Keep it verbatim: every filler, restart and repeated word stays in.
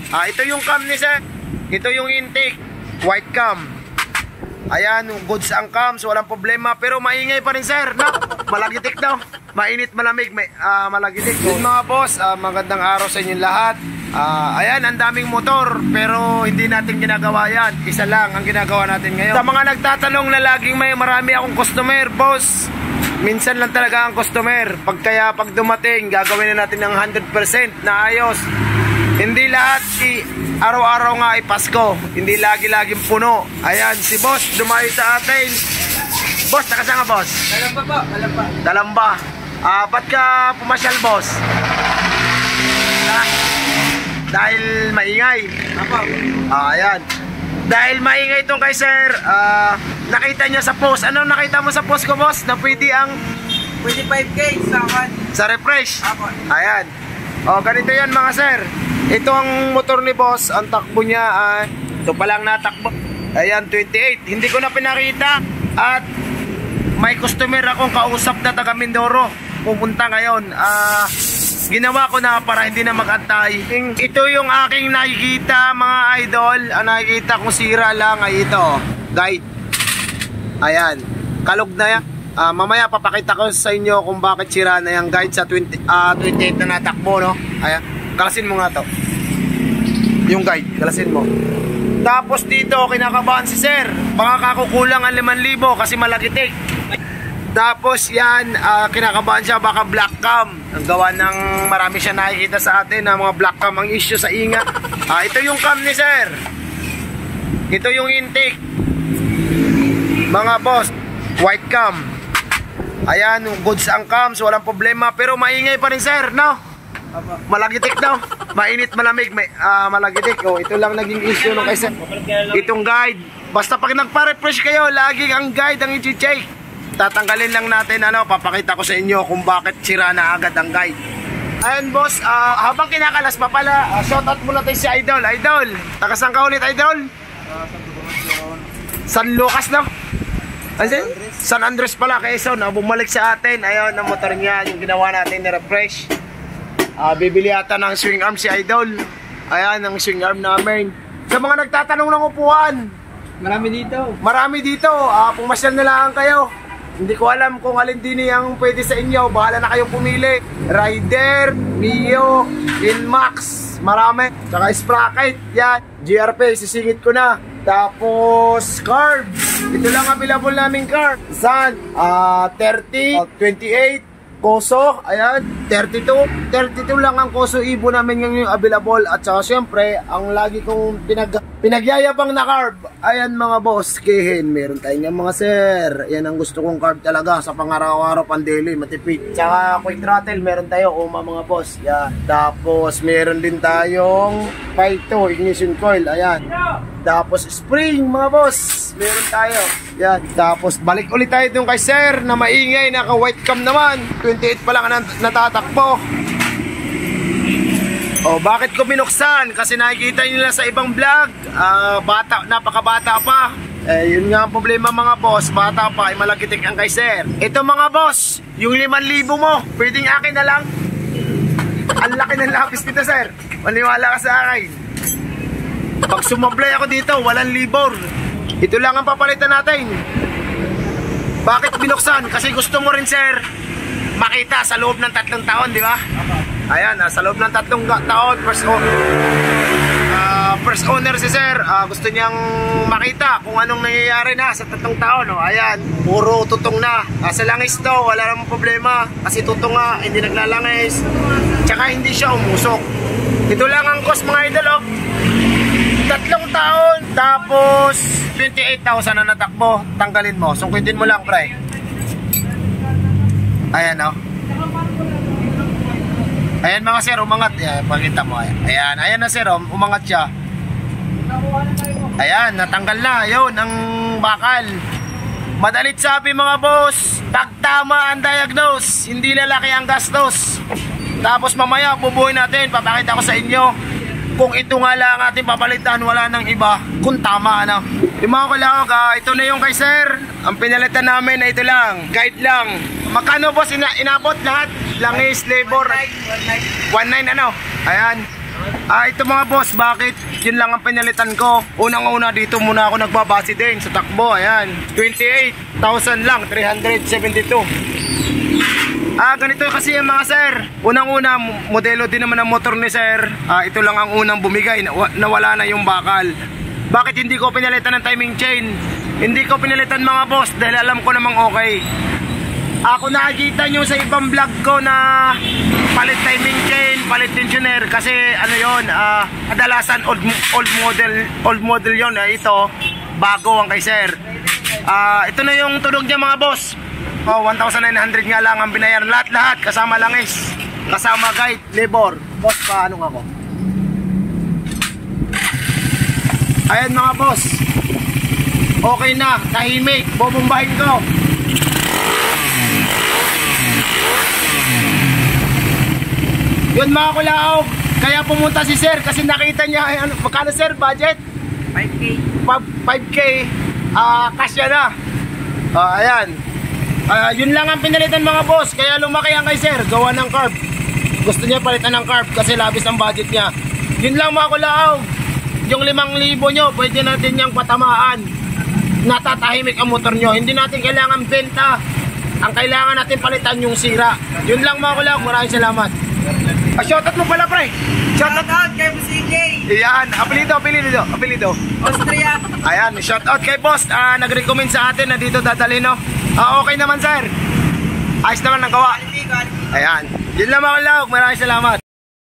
Ah, ito yung cam ni sir. Ito yung intake. White cam. Ayan, goods ang cam, so walang problema. Pero maingay pa rin sir, no? Malagitik daw. Mainit, malamig, may, uh, malagitik. Good mga boss, uh, magandang araw sa inyong lahat. uh, Ayan, ang daming motor, pero hindi natin ginagawa yan. Isa lang ang ginagawa natin ngayon. Sa mga nagtatanong na laging may marami akong customer, boss, minsan lang talaga ang customer. Pag kaya pag dumating, gagawin na natin ng one hundred percent na ayos. Hindi lahat i araw-araw nga ay Pasko. Hindi lagi-laging puno. Ayan, si boss dumayo sa atin. Boss, nakasama boss? Dalamba po, dalamba. Dalamba. Ah, ba't ka pumasyal boss? Ah, dahil maingay. Apo. Ah, ayan. Dahil maingay itong kay sir, ah, nakita niya sa post. Ano nakita mo sa post ko boss? Na pwede ang twenty-five K sa akin. sa refresh. Apo. Ayan. O, ganito yan mga sir. Ito ang motor ni boss. Ang takbo niya ay ito pa lang natakbo. Ayan, twenty-eight. Hindi ko na pinakita. At may customer akong kausap na taga Mindoro. Pupunta ngayon. Ah, ginawa ko na para hindi na mag-antay. Ito yung aking nakikita mga idol. Ang nakikita kong sira lang ay ito. Guide. Ayan. Kalog na yan. Uh, mamaya papakita ko sa inyo kung bakit sira na yung guide sa twenty, uh, twenty-eight na natakbo, no? Ayan, kalasin mo nga to. Yung guide, kalasin mo. Tapos dito, kinakabahan si sir. Baka kakukulang ang limang libo kasi malagitik. Tapos yan, uh, kinakabahan siya baka black cam. Ang gawa ng marami siya nakikita sa atin na mga black cam ang issue sa ingat. Uh, ito yung cam ni sir. Ito yung intake. Mga boss, white cam. Ayan, goods ang cam, so walang problema. Pero maingay pa rin sir, no? Malagitik daw. Mainit, malamig, may, uh, malagitik. Oh, ito lang naging issue nung kay sir. Itong guide. Basta pag nagpa-refresh kayo, laging ang guide ang i-check. Tatanggalin lang natin, ano, papakita ko sa inyo kung bakit sira na agad ang guide. Ayan boss, uh, habang kinakalas pa pala, uh, shoutout muna tayo si Idol. Idol, taga-saan ka ulit Idol? San Lucas no? San, San Andres pala, Quezon. Uh, bumalik sa atin. Ayun, ang motor niya, yung ginawa natin na refresh. Uh, bibili ata ng swing arm si Idol. Ayan, ang swing arm namin. Sa mga nagtatanong ng upuan, Marami dito. marami dito. Uh, pumasyal na lang kayo. Hindi ko alam kung alin din yung pwede sa inyo. Bahala na kayong pumili. Rider, Mio, Inmax, marami. Saka sprocket, yan. G R P, sisingit ko na. Tapos, carb. Ito lang available namin carb. Saan? Uh, thirty, twenty-eight, Koso, ayan, thirty-two. thirty-two lang ang Koso Evo namin ngayon yung available. At saka syempre, ang lagi kong pinag pinagyayabang na carb. Ayan mga boss, kihin. Meron tayong mga sir. Ayan ang gusto kong carb talaga sa pangaraw-araw, pandeli, matipid. Tsaka quick throttle, meron tayo, uma mga boss. Yan. Tapos, meron din tayong five two ignition coil. Ayan. Tapos, spring mga boss. Meron tayo. Yan. Tapos, balik ulit tayo dun kay sir na maingay, naka white cam naman. twenty-eight pa lang nat natatakbo. Oh, bakit ko binuksan? Kasi nakikita nila sa ibang vlog, uh, bata, napakabata pa. Eh, yun nga ang problema mga boss, bata pa, ay malagitik ang kay sir. Ito mga boss, yung limang libo mo, pwedeng akin na lang. Ang laki ng lapis dito sir, maniwala ka sa akin. Pag sumablay ako dito, walang libor. Ito lang ang papalitan natin. Bakit binuksan? Kasi gusto mo rin sir makita sa loob ng tatlong taon, di ba? Ayan, uh, sa loob ng tatlong taon, first, uh, first owner si sir, uh, gusto niyang makita kung anong nangyayari na sa tatlong taon. Oh. Ayan, puro tutong na. Uh, sa langis to, wala namang problema. Kasi tutong nga, hindi naglalangis. Tsaka hindi siya umusok. Ito lang ang cost mga idol. Oh. Tatlong taon, tapos twenty-eight thousand na natakbo. Tanggalin mo, sungkitin mo lang pre. Ayan o. Oh. Ayan mga sir, umangat. Ayan, pakita mo. Ayan, ayan, ayan na sir, umangat siya. Ayan, natanggal na. Ayun, ang bakal. Madalit sabi mga boss, pagtama ang diagnose, hindi lalaki ang gastos. Tapos mamaya, bubuhin natin, papakita ko sa inyo kung ito nga lang ating papalitan, wala nang iba, kung tama ano. Yung mga kalawag, ah, ito na yung kay sir. Ang pinalitan namin na ito lang, guide lang. Magkano boss ina inabot lahat? Langis, labor, one nine ano? Ayan. Ah, ito mga boss, bakit yun lang ang pinalitan ko? Unang-una dito muna ako nagbabase din sa takbo. Ayan, twenty-eight thousand lang, three hundred seventy-two. Ah, ganito kasi yung mga sir. Unang-una, modelo din naman ang motor ni sir. Ah, ito lang ang unang bumigay, nawala na yung bakal. Bakit hindi ko pinalitan ng timing chain? Hindi ko pinalitan mga boss dahil alam ko namang okay. Ako nakikita nyo sa ibang vlog ko na palit timing chain, palit tensioner kasi ano yon, uh, kadalasan old, old model old model yon. Uh, ito bago ang kay sir. Uh, ito na yung tunog niya mga boss. Oh, one thousand nine hundred nga lang ang binayaran, lahat-lahat kasama langis, kasama guide, labor. Boss, paano ako? Ayan mga boss, okay na, tahimik, bobombahin ko. Yun mga kulaog, kaya pumunta si sir kasi nakita niya, ay, ano, magkano sir budget? five K. five K, ah, uh, kasya na. Uh, ayan, uh, yun lang ang pinalitan mga boss, kaya lumaki ang kay sir, gawa ng carb. Gusto niya palitan ng carb kasi labis ang budget niya. Yun lang mga kulaog, yung limang libo nyo, pwede natin niyang patamaan. Natatahimik ang motor nyo, hindi natin kailangan benta. Ang kailangan natin palitan yung sira. Yun lang mga kulaog, maraming salamat. Ah, shoutout mo pala pre. Shoutout Shoutout kay Boss E J. Iyan, apelido, apelido, apelido. Austria. Ayan, shoutout kay boss. Ah, nag-recommend sa atin na dito dadalhin, no? Ah, okay naman sir. Ayos naman ang gawa. Quality, quality. Ayan. Yun lang mga kulaog, maraming salamat.